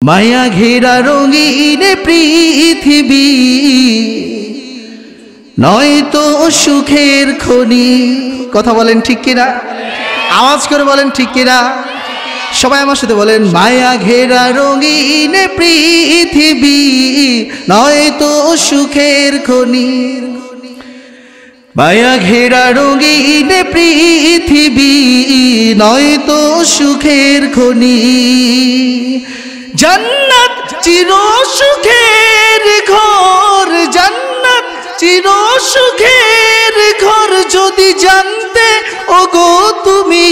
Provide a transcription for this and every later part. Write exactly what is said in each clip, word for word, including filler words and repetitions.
মায়া ঘেরা রঙিন পৃথিবী নয়তো সুখের খনি। কথা বলেন ঠিক কিনা? আওয়াজ করে বলেন ঠিক কিনা? সবাই আমার সাথে বলেন, মায়া ঘেরা রঙিন পৃথিবী নয়তো সুখের খনি। মায়া ঘেরা রঙিন পৃথিবী নয়তো সুখের খনি। জান্নাত চির সুখের ঘর, জান্নাত চির সুখের ঘর যদি জানতে ওগো তুমি।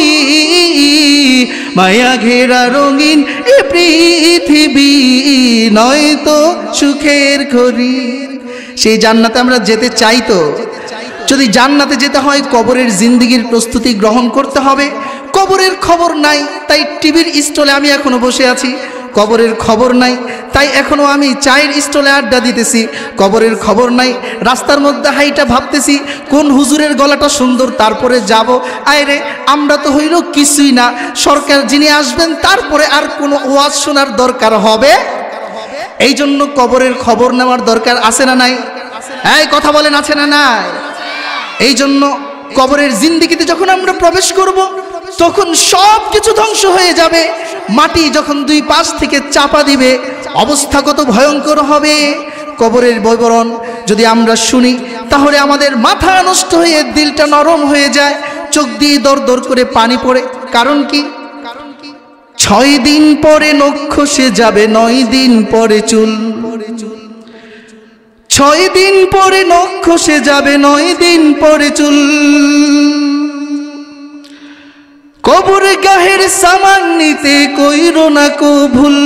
মায়া ঘেরা রঙিন এ পৃথিবী নয়তো সুখের খনি। সেই জান্নাতে আমরা যেতে চাই। তো যদি জান্নাতে যেতে হয় কবরের জিন্দেগির প্রস্তুতি গ্রহণ করতে হবে। কবরের খবর নাই, তাই টিভির স্টলে আমি এখনো বসে আছি। কবরের খবর নাই, তাই এখনো আমি চায়ের স্টলে আড্ডা দিতেছি। কবরের খবর নাই, রাস্তার মধ্যে হাইটা ভাবতেছি কোন হুজুরের গলাটা সুন্দর, তারপরে যাব। আয়রে আমরা তো হইল কিছুই না। সরকার যিনি আসবেন তারপরে আর কোনো ওয়াজ শোনার দরকার হবে। এই জন্য কবরের খবর নেওয়ার দরকার আছে না নাই? এই কথা বলেন, আছে না নাই? এই জন্য কবরের জিন্দেগিতে যখন আমরা প্রবেশ করব তখন সব কিছু ধ্বংস হয়ে যাবে। মাটি যখন দুই পাশ থেকে চাপা দিবে অবস্থা কত ভয়ঙ্কর হবে। কবরের বিবরণ যদি আমরা শুনি তাহলে আমাদের মাথা নষ্ট হয়ে দিলটা নরম হয়ে যায়, চোখ দিয়ে দর দর করে পানি পড়ে। কারণ কি? ছয় দিন পরে নখ খসে যাবে, নয় দিন পরে চুল। ছয় দিন পরে নখ খসে যাবে, নয় দিন পরে চুল। কবর গাহের সামান নিতে কইরো না কো ভুল।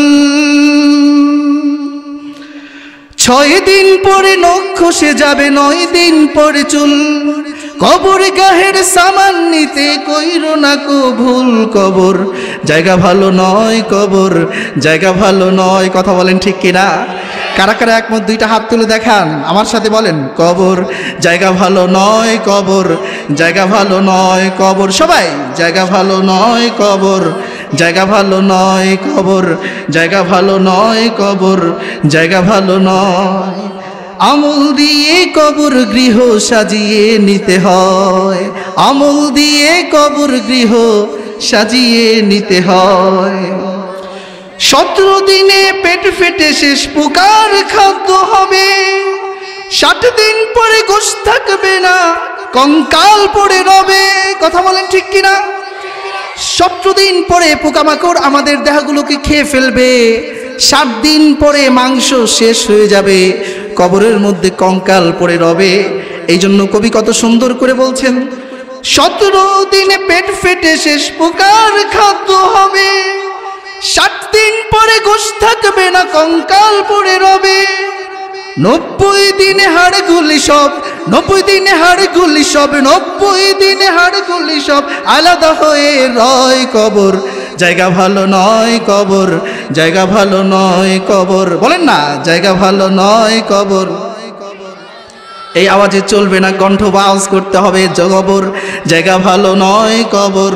ছয় দিন পরে নখ খসে যাবে, নয় দিন পরে চুল। কবর গাহের সামান নিতে কইরো না কো ভুল। কবর জায়গা ভালো নয়, কবর জায়গা ভালো নয়। কথা বলেন ঠিক কিনা? কারা কারা একমত দুইটা হাত তুলে দেখান, আমার সাথে বলেন, কবর জায়গা ভালো নয়, কবর জায়গা ভালো নয়। কবর সবাই, জায়গা ভালো নয়, কবর জায়গা ভালো নয়। কবর জায়গা ভালো নয়, কবর জায়গা ভালো নয়। আমল দিয়ে কবর গৃহ সাজিয়ে নিতে হয়, আমল দিয়ে কবর গৃহ সাজিয়ে নিতে হয়। সতেরো দিনে পেট ফেটে শেষ পোকার খাদ্য হবে। ষাট দিন পরে গোশ থাকবে না, কঙ্কাল পড়ে রবে। কথা বলেন ঠিক কিনা? সতেরো দিন পরে পোকামাকড় আমাদের দেহগুলোকে খেয়ে ফেলবে। ষাট দিন পরে মাংস শেষ হয়ে যাবে, কবরের মধ্যে কঙ্কাল পড়ে রবে। এই জন্য কবি কত সুন্দর করে বলছেন, সতেরো দিনে পেট ফেটে শেষ পোকার খাদ্য হবে। ষাট দিন পরে গোশ থাকবে না, কঙ্কাল পড়ে রবে। নব্বই দিনে হাড়গুলি সব, নব্বই দিনে হাড়গুলি সব, নব্বই দিনে হাড়গুলি সব আলাদা হয়ে রয়। কবর জায়গা ভালো নয়, কবর জায়গা ভালো নয়। কবর বলেন না, জায়গা ভালো নয় কবর। এই আওয়াজে চলবে না, কণ্ঠ বাউজ করতে হবে। কবর জায়গা ভালো নয়, কবর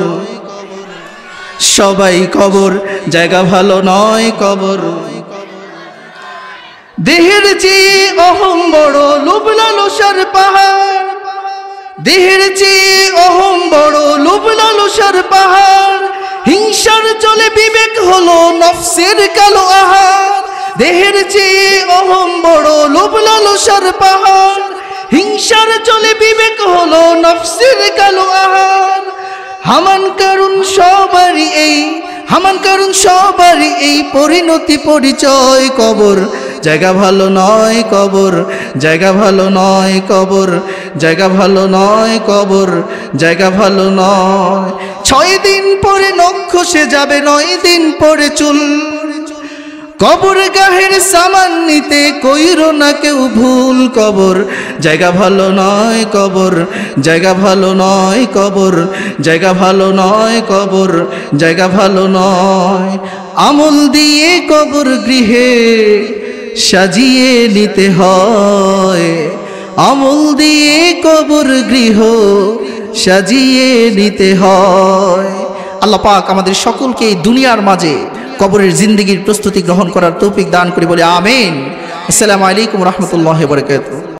সবাই কবর জায়গা ভালো নয়। কবর দেহের চেয়ে অহং বড়, লোভ লালসার পাহাড়। দেহের চেয়ে অহং বড়, লোভ লালসার পাহাড়। হিংসার চলে বিবেক হলো নফসের কালো আহার। দেহের চেয়ে অহং বড়, লোভ লালসার পাহাড়। হিংসার চলে বিবেক হলো নফসের কালো আহার। হামান কারণ সবারই এই, হামান কারণ সবারই এই পরিণতি পরিচয়। কবর জায়গা ভালো নয়, কবর জায়গা ভালো নয়। কবর জায়গা ভালো নয়, কবর জায়গা ভালো নয়। ছয় দিন পরে নখ খসে যাবে, নয় দিন পরে চুল। কবর গাহের সামান নিতে কইরো না কেউ ভুল। কবর জায়গা ভালো নয়, কবর জায়গা ভালো নয়। কবর জায়গা ভালো নয়, কবর জায়গা ভালো নয়। আমল দিয়ে কবর গৃহে সাজিয়ে নিতে হয়, আমল দিয়ে কবর গৃহ সাজিয়ে নিতে হয়। আল্লাহ পাক আমাদের সকলকে এই দুনিয়ার মাঝে কবরের জিন্দেগির প্রস্তুতি গ্রহণ করার তৌফিক দান করে বলে আমিন। আসসালামু আলাইকুম ওয়া রাহমাতুল্লাহি ওয়া বারাকাতুহু।